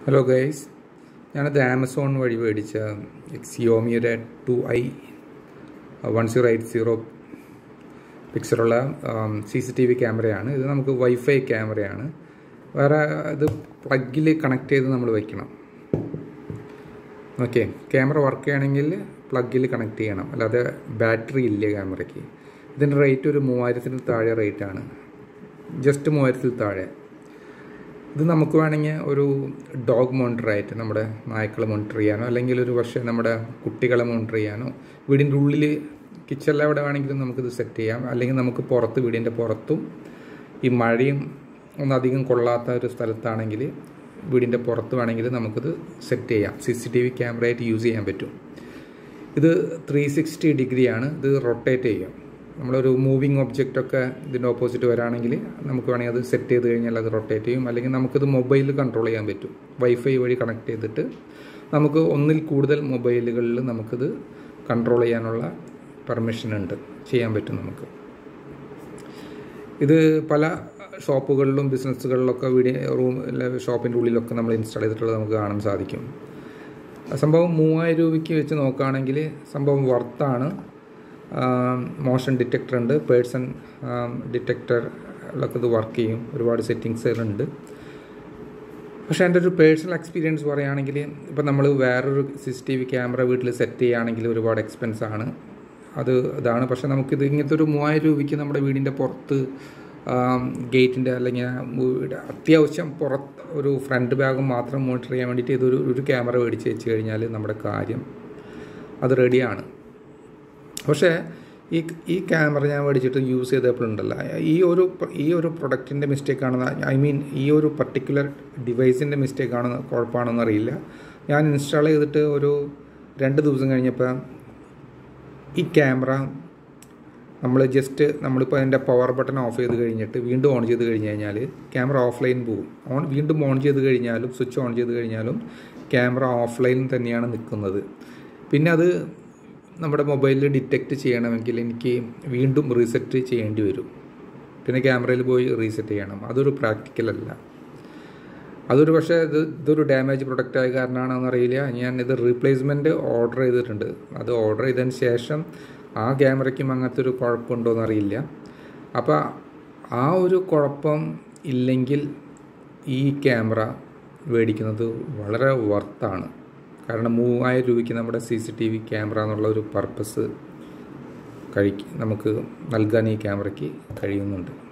Hello guys, ഞാനത് Amazon വഴി മേടിച്ച Xiaomiയുടെ 2i 1080 പിക്സലുള്ള CCTV ക്യാമറയാണ്. ഇത് നമുക്ക് വൈഫൈ ക്യാമറയാണ്. വേറെ ഇത് പ്ലഗിൽ കണക്ട് ചെയ്ത് നമ്മൾ വയ്ക്കണം. ഓക്കെ, ക്യാമറ വർക്ക് ചെയ്യണമെങ്കിൽ പ്ലഗിൽ കണക്ട് ചെയ്യണം, അല്ലാതെ ബാറ്ററി ഇല്ല ക്യാമറയ്ക്ക്. ഇതിൻ്റെ റേറ്റ് ഒരു 3000-ൽ താഴെ റേറ്റാണ്, ജസ്റ്റ് 3000-ൽ താഴെ. ഇത് നമുക്ക് വേണമെങ്കിൽ ഒരു ഡോഗ് മോണിറ്ററായിട്ട് നമ്മുടെ നായ്ക്കളെ മോണിറ്റർ ചെയ്യാനോ, അല്ലെങ്കിൽ ഒരു പക്ഷേ നമ്മുടെ കുട്ടികളെ മോണിറ്റർ ചെയ്യാനോ, വീടിൻ്റെ ഉള്ളിൽ കിച്ചണിൽ എവിടെ വേണമെങ്കിലും നമുക്കിത് സെറ്റ് ചെയ്യാം. അല്ലെങ്കിൽ നമുക്ക് പുറത്ത്, വീടിൻ്റെ പുറത്തും ഈ മഴയും ഒന്നധികം കൊള്ളാത്ത ഒരു സ്ഥലത്താണെങ്കിൽ വീടിൻ്റെ പുറത്ത് വേണമെങ്കിൽ നമുക്കിത് സെറ്റ് ചെയ്യാം. CCTV ക്യാമറയായിട്ട് യൂസ് ചെയ്യാൻ പറ്റും. ഇത് 360 ഡിഗ്രിയാണ്. ഇത് റൊട്ടേറ്റ് ചെയ്യും. നമ്മളൊരു മൂവിങ് ഒബ്ജക്റ്റൊക്കെ ഇതിൻ്റെ ഓപ്പോസിറ്റ് വരാണെങ്കിൽ നമുക്ക് വേണമെങ്കിൽ അത് സെറ്റ് ചെയ്ത് കഴിഞ്ഞാൽ അത് റൊട്ടേറ്റ് ചെയ്യും. അല്ലെങ്കിൽ നമുക്കിത് മൊബൈലിൽ കൺട്രോൾ ചെയ്യാൻ പറ്റും. വൈഫൈ വഴി കണക്ട് ചെയ്തിട്ട് നമുക്ക് ഒന്നിൽ കൂടുതൽ മൊബൈലുകളിൽ നമുക്കിത് കൺട്രോൾ ചെയ്യാനുള്ള പെർമിഷൻ ഉണ്ട്, ചെയ്യാൻ പറ്റും നമുക്ക്. ഇത് പല ഷോപ്പുകളിലും ബിസിനസ്സുകളിലൊക്കെ ഷോപ്പിൻ്റെ ഉള്ളിലൊക്കെ നമ്മൾ ഇൻസ്റ്റാൾ ചെയ്തിട്ടുള്ളത് നമുക്ക് കാണാൻ സാധിക്കും. സംഭവം 3000 രൂപയ്ക്ക് വെച്ച് നോക്കുകയാണെങ്കിൽ സംഭവം വർത്താണ്. മോഷൻ ഡിറ്റക്ടർ ഉണ്ട്, പേഴ്സൺ ഡിറ്റക്ടറിലൊക്കെ ഇത് വർക്ക് ചെയ്യും. ഒരുപാട് സെറ്റിങ്സുകളുണ്ട്. പക്ഷേ എൻ്റെ ഒരു പേഴ്സണൽ എക്സ്പീരിയൻസ് പറയുകയാണെങ്കിൽ, ഇപ്പം നമ്മൾ വേറൊരു CCTV ക്യാമറ വീട്ടിൽ സെറ്റ് ചെയ്യുകയാണെങ്കിൽ ഒരുപാട് എക്സ്പെൻസാണ്. ഇതാണ്. പക്ഷേ നമുക്കിത് ഇങ്ങനത്തെ ഒരു 3000 രൂപയ്ക്ക് നമ്മുടെ വീടിൻ്റെ പുറത്ത് ഗേറ്റിൻ്റെ അല്ലെങ്കിൽ അത്യാവശ്യം പുറത്ത് ഒരു ഫ്രണ്ട് ഭാഗം മാത്രം മോണിറ്റർ ചെയ്യാൻ വേണ്ടിയിട്ട് ഒരു ക്യാമറ മേടിച്ച് വെച്ച് കഴിഞ്ഞാൽ നമ്മുടെ കാര്യം അത് റെഡിയാണ്. പക്ഷേ ഈ ക്യാമറ ഞാൻ മേടിച്ചിട്ട് യൂസ് ചെയ്തപ്പോഴുണ്ടല്ലോ, ഈ ഒരു പ്രൊഡക്റ്റിൻ്റെ മിസ്റ്റേക്കാണെന്ന്, ഈ ഒരു പർട്ടിക്കുലർ ഡിവൈസിൻ്റെ മിസ്റ്റേക്കാണെന്ന്, കുഴപ്പമാണെന്ന് അറിയില്ല. ഞാൻ ഇൻസ്റ്റാൾ ചെയ്തിട്ട് ഒരു 2 ദിവസം കഴിഞ്ഞപ്പോൾ ഈ ക്യാമറ നമ്മളിപ്പോൾ അതിൻ്റെ പവർ ബട്ടൺ ഓഫ് ചെയ്ത് കഴിഞ്ഞിട്ട് വീണ്ടും ഓൺ ചെയ്ത് കഴിഞ്ഞ് കഴിഞ്ഞാൽ ക്യാമറ ഓഫ്ലൈൻ പോകും. വീണ്ടും ഓൺ ചെയ്ത് കഴിഞ്ഞാലും സ്വിച്ച് ഓൺ ചെയ്ത് കഴിഞ്ഞാലും ക്യാമറ ഓഫ്ലൈൻ തന്നെയാണ് നിൽക്കുന്നത്. പിന്നെ അത് നമ്മുടെ മൊബൈലിൽ ഡിറ്റക്റ്റ് ചെയ്യണമെങ്കിൽ എനിക്ക് വീണ്ടും റീസെറ്റ് ചെയ്യേണ്ടി വരും. പിന്നെ ക്യാമറയിൽ പോയി റീസെറ്റ് ചെയ്യണം. അതൊരു പ്രാക്ടിക്കലല്ല. പക്ഷേ ഇതൊരു ഡാമേജ് പ്രൊഡക്റ്റ് ആയ കാരണമാണെന്നറിയില്ല. ഞാൻ ഇത് റീപ്ലേസ്മെൻറ്റ് ഓർഡർ ചെയ്തിട്ടുണ്ട്. അത് ഓർഡർ ചെയ്തതിന് ശേഷം ആ ക്യാമറയ്ക്കും അങ്ങനത്തെ ഒരു കുഴപ്പമുണ്ടോയെന്ന് അറിയില്ല. അപ്പോൾ ആ ഒരു കുഴപ്പം ഇല്ലെങ്കിൽ ഈ ക്യാമറ മേടിക്കുന്നത് വളരെ വർത്താണ്. കാരണം 3000 രൂപയ്ക്ക് നമ്മുടെ CCTV ക്യാമറ എന്നുള്ള ഒരു പർപ്പസ് നമുക്ക് നൽകാൻ ഈ ക്യാമറയ്ക്ക് കഴിയുന്നുണ്ട്.